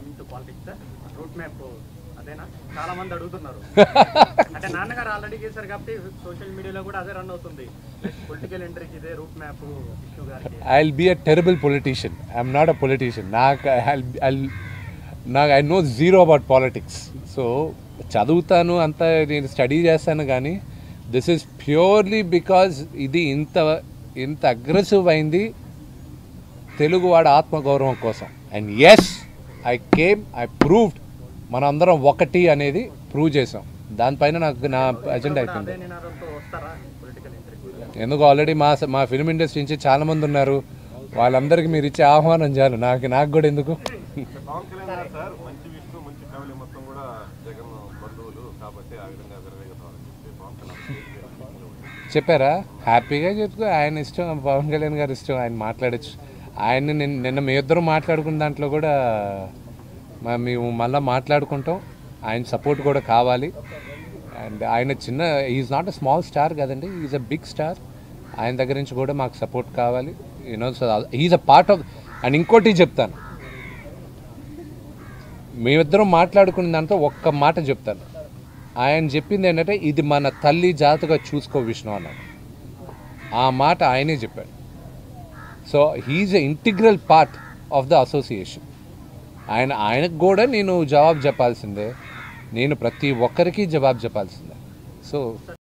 Coming to politics route map అదేనా చాలా మంది అడుగుతున్నారు అంటే నాన్నగారు ఆల్రెడీ చేశారు కాబట్టి సోషల్ మీడియాలో కూడా అదే రన్ అవుతుంది పొలిటికల్ ఎంట్రీకి ఇదే రూట్ మ్యాప్ ఇష్యూ గారికి I'll be a terrible politician. I'm not a politician. I know zero about politics. So చదువుతాను అంతా నేను స్టడీ చేస్తాను కానీ దిస్ ఈజ్ ప్యూర్లీ బికాజ్ ఇది ఇంత అగ్రెసివ్ అయింది తెలుగువాడు ఆత్మగౌరవం కోసం. అండ్ ఎస్ ఐ ప్రూవ్డ్ మనందరం ఒకటి అనేది ప్రూవ్ చేసాం. దానిపైన నాకు నా అజెండా అయిపోయింది. ఎందుకు ఆల్రెడీ మా ఫిల్మ్ ఇండస్ట్రీ నుంచి చాలామంది ఉన్నారు, వాళ్ళందరికీ మీరు ఇచ్చే ఆహ్వానం చాలు, నాకు కూడా ఎందుకు. చెప్పారా? హ్యాపీగా చెప్పుకో, ఆయన ఇష్టం, పవన్ కళ్యాణ్ గారు ఇష్టం, ఆయన మాట్లాడచ్చు. ఆయన్ని నిన్న మీ ఇద్దరు మాట్లాడుకున్న దాంట్లో కూడా మేము మళ్ళీ మాట్లాడుకుంటాం. ఆయన సపోర్ట్ కూడా కావాలి. అండ్ ఆయన is not a small star కదండి, ఈజ్ అ బిగ్ స్టార్. ఆయన దగ్గర నుంచి కూడా మాకు సపోర్ట్ కావాలి. You know, so is a part of. And ఇంకోటి చెప్తాను, మేమిద్దరం మాట్లాడుకున్న దాంట్లో ఒక్క మాట చెప్తాను. ఆయన చెప్పింది ఏంటంటే ఇది మన తల్లి జాతగా చూసుకో విష్ణు అన్నాడు. ఆ మాట ఆయనే చెప్పాడు. So he's a integral part of the association. ఆయనకు కూడా నేను జవాబు చెప్పాల్సిందే, నేను ప్రతి ఒక్కరికి జవాబు చెప్పాల్సిందే. సో